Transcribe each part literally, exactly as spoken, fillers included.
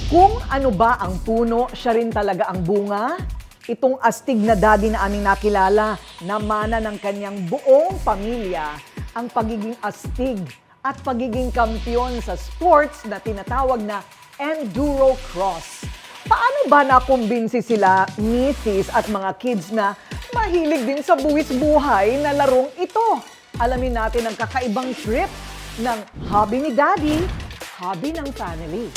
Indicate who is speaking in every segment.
Speaker 1: Kung ano ba ang puno, siya rin talaga ang bunga. Itong astig na daddy na aming nakilala, namana ng kanyang buong pamilya ang pagiging astig at pagiging kampiyon sa sports na tinatawag na Enduro Cross. Paano ba nakumbinsi sila, misis at mga kids na mahilig din sa buwis buhay na larong ito? Alamin natin ang kakaibang trip ng hobby ni daddy, hobby ng family.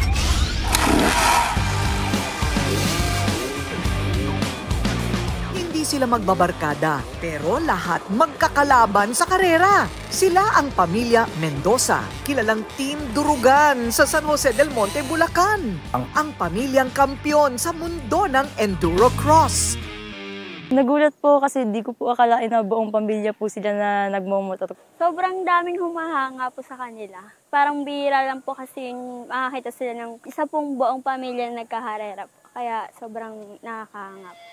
Speaker 1: Hindi sila magbabarkada, pero lahat magkakalaban sa karera. Sila ang pamilya Mendoza, kilalang Team Durugan sa San Jose del Monte, Bulacan. Ang, ang pamilyang kampyon sa mundo ng Enduro Cross.
Speaker 2: Nagulat po kasi di ko po akalain na buong pamilya po sila na nagmumotor.
Speaker 3: Sobrang daming humahanga po sa kanila. Parang bihira lang po kasi makakita sila ng isa pong buong pamilya na nagkaharera po. Kaya sobrang nakakahanga po.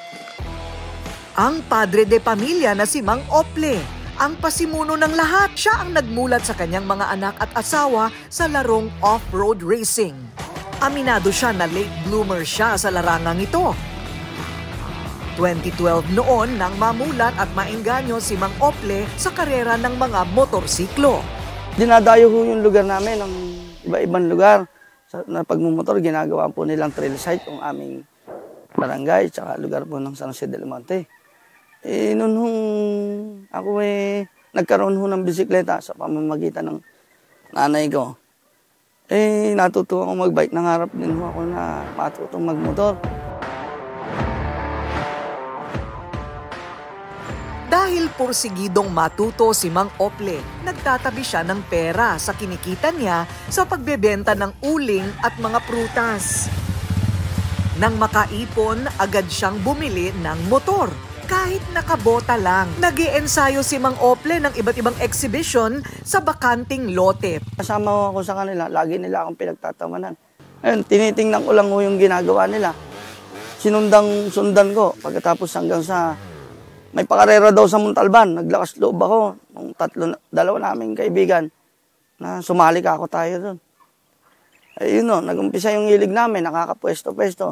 Speaker 1: Ang padre de pamilya na si Mang Ople, ang pasimuno ng lahat. Siya ang nagmulat sa kanyang mga anak at asawa sa larong off-road racing. Aminado siya na late bloomer siya sa larangang ito. twenty twelve noon nang mamulat at maengganyo si Mang Ople sa karera ng mga motorsiklo.
Speaker 4: Dinadayo ho yung lugar namin ng iba-ibang lugar. Sa na pagmumotor, ginagawa po nilang trail site yung aming barangay tsaka lugar po ng San Jose del Monte. Eh, noon hong ako eh, nagkaroon ho ng bisikleta sa pamamagitan ng nanay ko. Eh, natuto ako mag-bike. Nangarap din ho ako na matutong magmotor.
Speaker 1: Dahil porsigidong matuto si Mang Ople, nagtatabi siya ng pera sa kinikita niya sa pagbebenta ng uling at mga prutas. Nang makaipon, agad siyang bumili ng motor. Kahit nakabota lang, nag-iensayo si Mang Ople ng iba't ibang exhibition sa bakanting lote.
Speaker 4: Kasama ako sa kanila, lagi nila akong pinagtatawanan. Ayun, tinitingnan ko lang ho yung ginagawa nila. Sinundang sundan ko pagkatapos hanggang sa may pakarera daw sa Montalban. Naglakas loob ako ng tatlo, dalawa naming kaibigan na sumali ka ako tayo doon. Ayun no, nag-umpisa yung hilig namin, nakakapwesto-pwesto.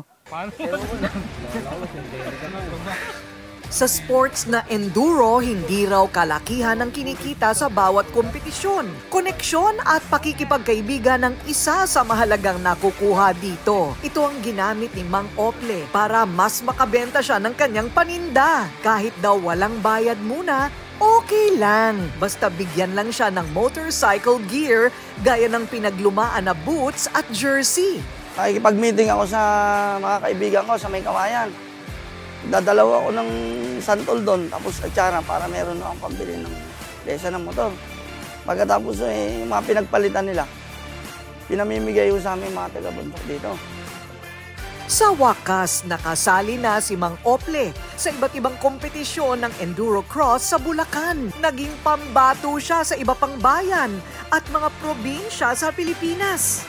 Speaker 4: Sa sports na enduro, hindi raw kalakihan ang kinikita sa bawat kompetisyon. Koneksyon at pakikipagkaibigan ang isa sa mahalagang nakukuha dito. Ito ang ginamit ni Mang Ople para mas makabenta siya ng kanyang paninda. Kahit daw walang bayad muna, okay lang. Basta bigyan lang siya ng motorcycle gear gaya ng pinaglumaan na boots at jersey. Nakikipag-meeting ako sa mga kaibigan ko sa May Kawayan. Dadalaw ako ng santol doon, tapos atsara para meron akong pambili ng lesa ng motor. Pagkatapos eh, yung mga pinagpalitan nila, pinamimigay ko sa aming mga taga-bundok dito.
Speaker 1: Sa wakas, nakasali na si Mang Ople sa iba't ibang kompetisyon ng Enduro Cross sa Bulacan. Naging pambato siya sa iba pang bayan at mga probinsya sa Pilipinas.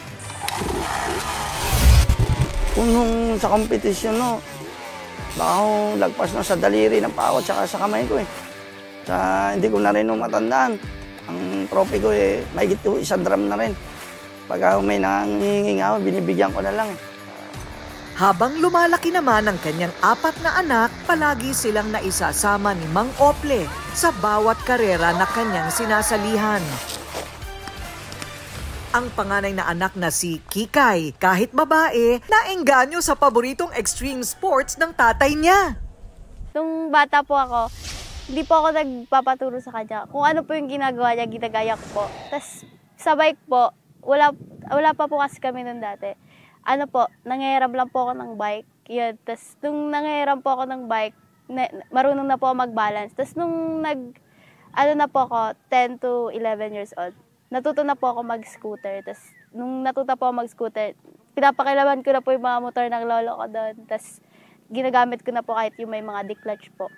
Speaker 4: Kung nung sa kompetisyon, no, baka ako lagpas na sa daliri ng pawat saka sa kamay ko eh. Sa, hindi ko na rin nung matandaan. Ang trophy ko eh, may gito isang drum na rin. Pag may nangingingi ako, binibigyan ko na lang eh.
Speaker 1: Habang lumalaki naman ang kanyang apat na anak, palagi silang naisasama ni Mang Ople sa bawat karera na kanyang sinasalihan. Ang panganay na anak na si Kikay, kahit babae, naengganyo sa paboritong extreme sports ng tatay niya.
Speaker 3: Nung bata po ako, hindi po ako nagpapaturo sa kanya. Kung ano po yung ginagawa niya, ginagaya ko po. Tapos sa bike po, wala, wala pa po kasi kami nun dati. Ano po, nangyayarap lang po ako ng bike. Yun. Tapos nung nangyayarap po ako ng bike, na, marunong na po ako mag-balance. Tapos nung nag, ano na po ako, ten to eleven years old, natuto na po ako mag-scooter. Tapos, nung natuto po ako mag-scooter, pinapakilaban ko na po yung mga motor ng lolo ko doon. Tapos, ginagamit ko na po kahit yung may mga declutch po.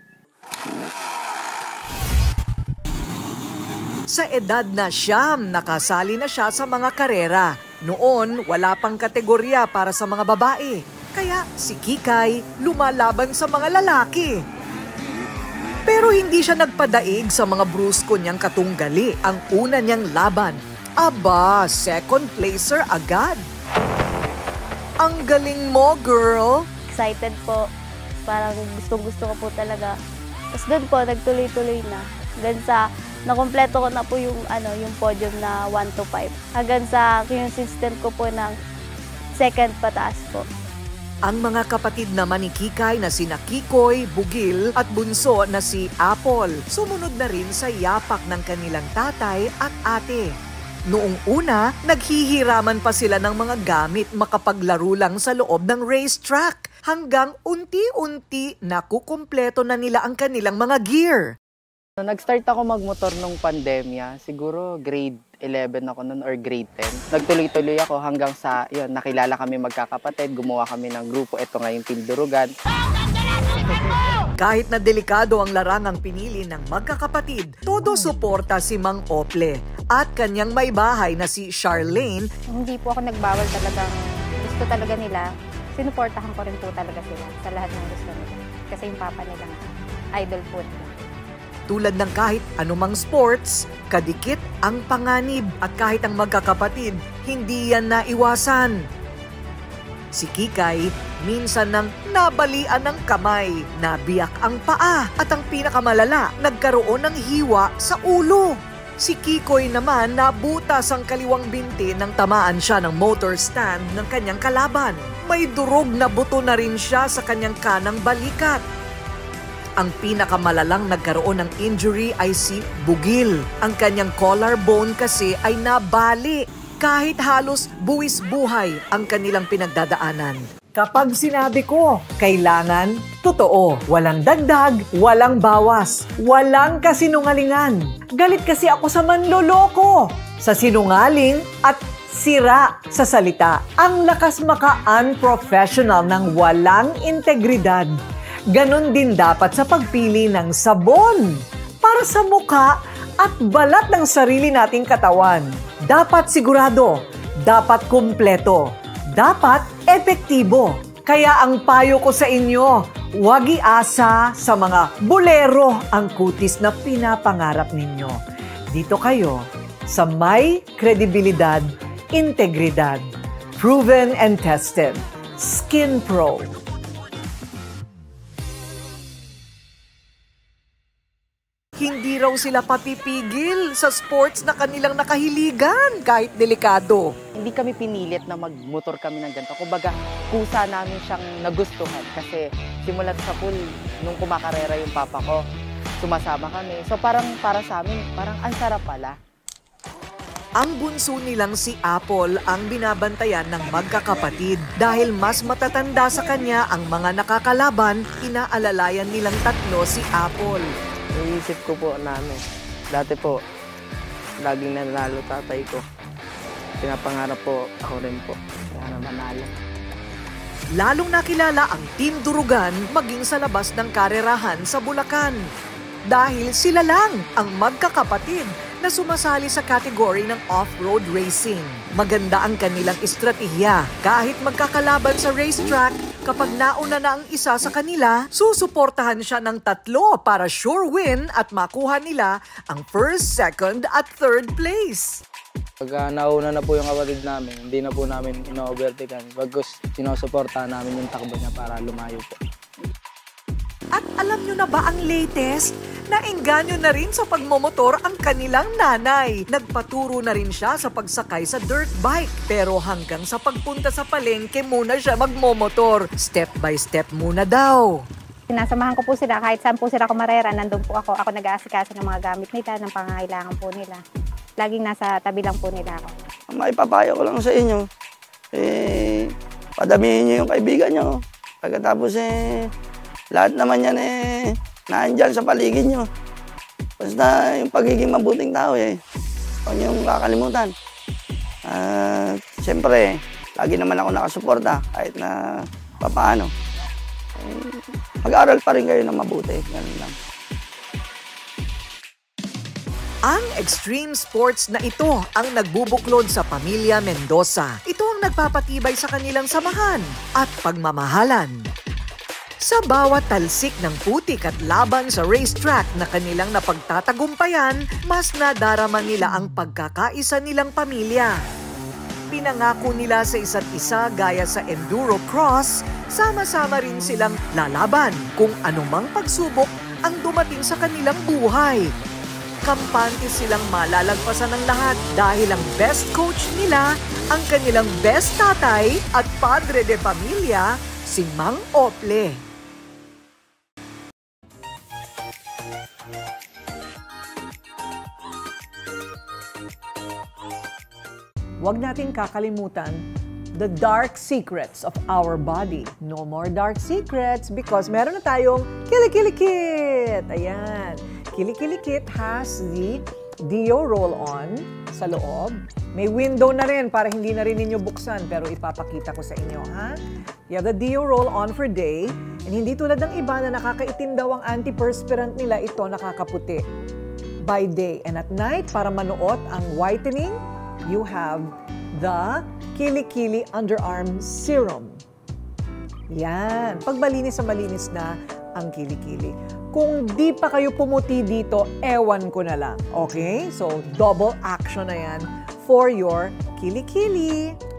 Speaker 1: Sa edad na siyam, nakasali na siya sa mga karera. Noon, wala pang kategorya para sa mga babae. Kaya si Kikay lumalaban sa mga lalaki. Pero hindi siya nagpadaig sa mga brusko niyang katunggali. Ang una niyang laban, aba, second placer agad.
Speaker 4: Ang galing mo, girl!
Speaker 3: Excited po. Parang gustong-gusto ko po talaga. Tapos doon po, nagtuloy-tuloy na. Hanggang sa, nakompleto ko na po yung, ano, yung podium na one to five. Hanggang sa consistent ko po ng second pataas po.
Speaker 4: Ang mga kapatid naman ni Kikay na sina Kikoy, Bugil at bunso na si Apple, sumunod na rin sa yapak ng kanilang tatay at ate. Noong una, naghihiraman pa sila ng mga gamit makapaglaro lang sa loob ng racetrack hanggang unti-unti nakukumpleto na nila ang kanilang mga gear.
Speaker 5: Nag-start ako magmotor nung pandemya, siguro grade eleven ako noon or grade ten. Nagtuloy-tuloy ako hanggang sa, yun, nakilala kami magkakapatid, gumawa kami ng grupo, ito nga yung Team Durugan.
Speaker 4: Kahit na delikado ang larangang pinili ng magkakapatid, todo suporta si Mang Ople at kanyang may bahay na si Charlene.
Speaker 6: Hindi po ako nagbawal talagang gusto talaga nila. Sinuportahan ko rin po talaga sila sa lahat ng gusto nila. Kasi yung papa nila idol po nila.
Speaker 4: Tulad ng kahit anumang sports, kadikit ang panganib at kahit ang magkakapatid, hindi yan naiwasan. Si Kikay, minsan nang nabalian ng kamay, nabiyak ang paa at ang pinakamalala, nagkaroon ng hiwa sa ulo. Si Kikoy naman nabutas ang kaliwang binti nang tamaan siya ng motor stand ng kanyang kalaban. May durog na buto na rin siya sa kanyang kanang balikat. Ang pinakamalalang nagkaroon ng injury ay si Bugil. Ang kanyang collarbone kasi ay nabali. Kahit halos buwis buhay ang kanilang pinagdadaanan. Kapag sinabi ko, kailangan, totoo. Walang dagdag, walang bawas, walang kasinungalingan. Galit kasi ako sa manloloko, sa sinungaling at sira sa salita. Ang lakas maka-unprofessional ng walang integridad. Ganon din dapat sa pagpili ng sabon para sa mukha at balat ng sarili nating katawan. Dapat sigurado, dapat kumpleto, dapat epektibo. Kaya ang payo ko sa inyo, huwag iasa sa mga bolero ang kutis na pinapangarap ninyo. Dito kayo sa may kredibilidad, integridad, proven and tested, Skin Pro. Hindi raw sila papipigil sa sports na kanilang nakahiligan kahit delikado.
Speaker 5: Hindi kami pinilit na magmotor kami ng ganito. Kumbaga, kusa namin siyang nagustuhan kasi simulat sa pool, nung kumakarera yung papa ko, sumasama kami. So parang para sa amin, parang ang sarap pala.
Speaker 4: Ang bunso nilang si Apple ang binabantayan ng magkakapatid. Dahil mas matatanda sa kanya ang mga nakakalaban, inaalalayan nilang tatlo si Apple.
Speaker 7: Iisip ko po namin. Dati po, laging nanalo tatay ko. Pinapangarap po ako rin po. Kaya na manalo.
Speaker 4: Lalong nakilala ang Team Durugan maging sa labas ng karerahan sa Bulacan. Dahil sila lang ang magkakapatid na sumasali sa kategory ng off-road racing. Maganda ang kanilang estratehiya. Kahit magkakalaban sa racetrack, kapag nauna na ang isa sa kanila, susuportahan siya ng tatlo para sure win at makuha nila ang first, second at third place.
Speaker 7: Pagka nauna na po yung kapatid namin, hindi na po namin ino-overtaken. Pagkus sinusuportahan namin yung takbo niya para lumayo po.
Speaker 4: At alam nyo na ba ang latest? Naengganyo na rin sa pagmomotor ang kanilang nanay. Nagpaturo na rin siya sa pagsakay sa dirt bike. Pero hanggang sa pagpunta sa palengke muna siya magmomotor. Step by step muna daw.
Speaker 6: Sinasamahan ko po sila kahit saan po sila kumarera. Nandun po ako. Ako nag-aasikaso ng mga gamit nila, ng pangangailangan po nila. Laging nasa tabi lang po nila ako.
Speaker 8: Maipapayo ko lang sa inyo, eh, padamihin nyo yung kaibigan nyo. Pagkatapos eh, lahat naman yan eh, naandyan sa paligid nyo. Basta yung pagiging mabuting tao eh, huwag nyo kakalimutan. At uh, siyempre, lagi naman ako nakasuporta kahit na papaano. Eh, mag-aral pa rin kayo ng mabuti. Ganun lang.
Speaker 4: Ang extreme sports na ito ang nagbubuklod sa pamilya Mendoza. Ito ang nagpapatibay sa kanilang samahan at pagmamahalan. Sa bawat talsik ng putik at laban sa racetrack na kanilang napagtatagumpayan, mas nadarama nila ang pagkakaisa nilang pamilya. ipinangako nila sa isa't isa gaya sa Enduro Cross, sama-sama rin silang lalaban kung anumang pagsubok ang dumating sa kanilang buhay. Kampante silang malalagpasan ng lahat dahil ang best coach nila, ang kanilang best tatay at padre de pamilya, si Mang Ople.
Speaker 1: Huwag nating kakalimutan the dark secrets of our body. No more dark secrets because meron na tayong Kili-Kili-Kit. Ayan. Kili-Kili-Kit has the Deo roll-on sa loob. May window na rin para hindi na rin ninyo buksan pero ipapakita ko sa inyo, ha? You have the Deo roll-on for day and hindi tulad ng iba na nakakaitim daw ang antiperspirant nila, ito nakakaputi by day. And at night, para manuot ang whitening, you have the Kili-Kili Underarm Serum. Yan. Pag malinis na malinis na ang Kili-Kili. Kung di pa kayo pumuti dito, ewan ko na lang. Okay? So, double action na yan for your Kili-Kili.